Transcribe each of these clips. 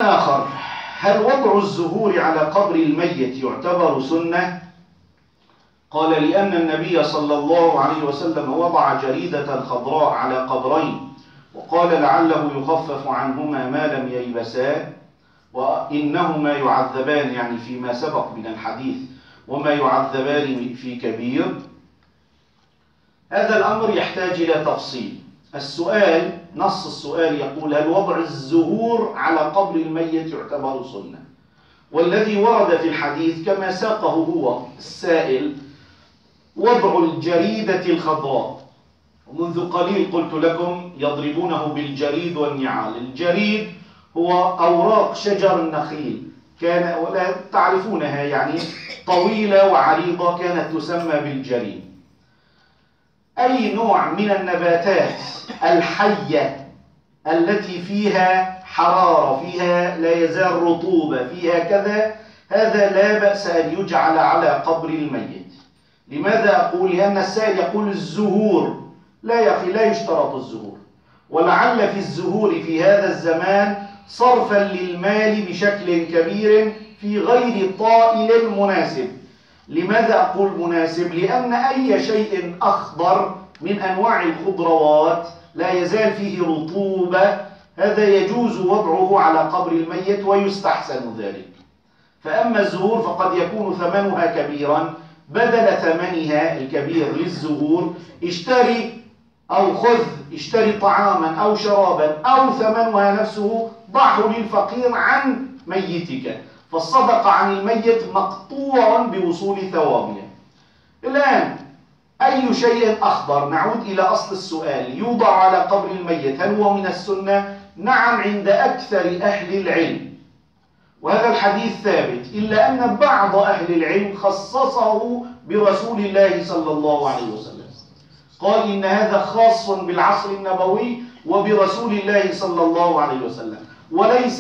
آخر: هل وضع الزهور على قبر الميت يعتبر سنة؟ قال: لأن النبي صلى الله عليه وسلم وضع جريدة خضراء على قبرين، وقال لعله يخفف عنهما ما لم ييبسا، وإنهما يعذبان، يعني فيما سبق من الحديث، وما يعذبان في كبير. هذا الأمر يحتاج إلى تفصيل. السؤال، نص السؤال يقول: هل وضع الزهور على قبر الميت يعتبر سنة؟ والذي ورد في الحديث كما ساقه هو السائل وضع الجريدة الخضراء. ومنذ قليل قلت لكم يضربونه بالجريد والنعال. الجريد هو أوراق شجر النخيل، كان ولا تعرفونها، يعني طويلة وعريضة، كانت تسمى بالجريد. أي نوع من النباتات الحية التي فيها حرارة، فيها لا يزال رطوبة، فيها كذا، هذا لا بأس أن يجعل على قبر الميت. لماذا أقول؟ لأن السائل يقول الزهور. لا يا أخي، لا يشترط الزهور، ولعل في الزهور في هذا الزمان صرفا للمال بشكل كبير في غير طائل مناسب. لماذا أقول مناسب؟ لأن أي شيء أخضر من أنواع الخضروات لا يزال فيه رطوبة، هذا يجوز وضعه على قبر الميت ويستحسن ذلك. فأما الزهور فقد يكون ثمنها كبيرا، بدل ثمنها الكبير للزهور اشتري طعاما أو شرابا، أو ثمنها نفسه ضعه للفقير عن ميتك، فالصدقة عن الميت مقطوع بوصول ثوابها. الآن أي شيء أخضر، نعود إلى أصل السؤال، يوضع على قبر الميت، هل هو من السنة؟ نعم، عند أكثر أهل العلم، وهذا الحديث ثابت، إلا أن بعض أهل العلم خصصه برسول الله صلى الله عليه وسلم، قال إن هذا خاص بالعصر النبوي وبرسول الله صلى الله عليه وسلم، وليس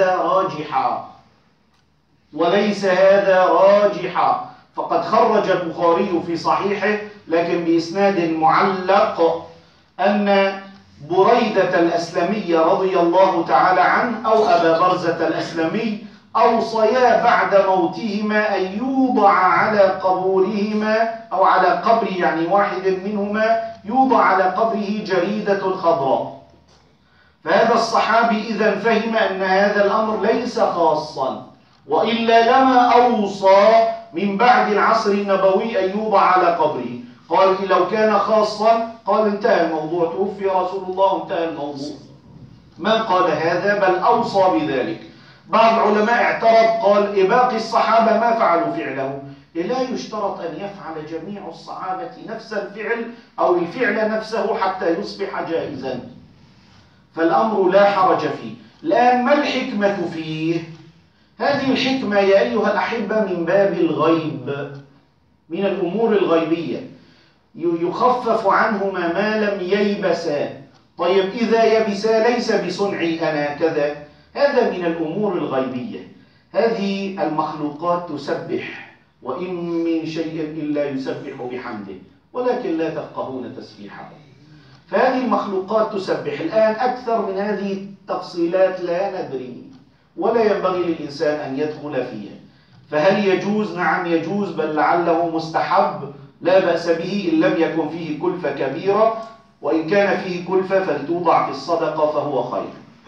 هذا راجحا. فقد خرج البخاري في صحيحه لكن بإسناد معلق أن بريدة الأسلمي رضي الله تعالى عنه أو أبا برزة الأسلمي أوصيا بعد موتهما أن يوضع على قبورهما أو على قبر يعني واحد منهما يوضع على قبره جريدة خضراء. فهذا الصحابي إذا فهم أن هذا الأمر ليس خاصا، وإلا لما أوصى من بعد العصر النبوي أن يوضع على قبره. قال لو كان خاصا قال انتهى الموضوع، توفي رسول الله، انتهى الموضوع. ما قال هذا، بل أوصى بذلك. بعض العلماء اعترض، قال باقي الصحابة ما فعلوا فعله. لا يشترط أن يفعل جميع الصحابة نفس الفعل أو الفعل نفسه حتى يصبح جائزا، فالأمر لا حرج فيه. الآن ما الحكمة فيه؟ هذه الحكمة يا أيها الأحبة من باب الغيب، من الأمور الغيبية، يخفف عنهما ما لم ييبسا. طيب إذا يبسا ليس بصنعي أنا كذا، هذا من الأمور الغيبية. هذه المخلوقات تسبح، وإن من شيء إلا يسبح بحمده ولكن لا تفقهون تسبيحه. فهذه المخلوقات تسبح. الآن أكثر من هذه التفصيلات لا ندري، ولا ينبغي للإنسان أن يدخل فيها. فهل يجوز؟ نعم يجوز، بل لعله مستحب، لا بأس به إن لم يكن فيه كلفة كبيرة، وإن كان فيه كلفة فلتوضع في الصدقة فهو خير.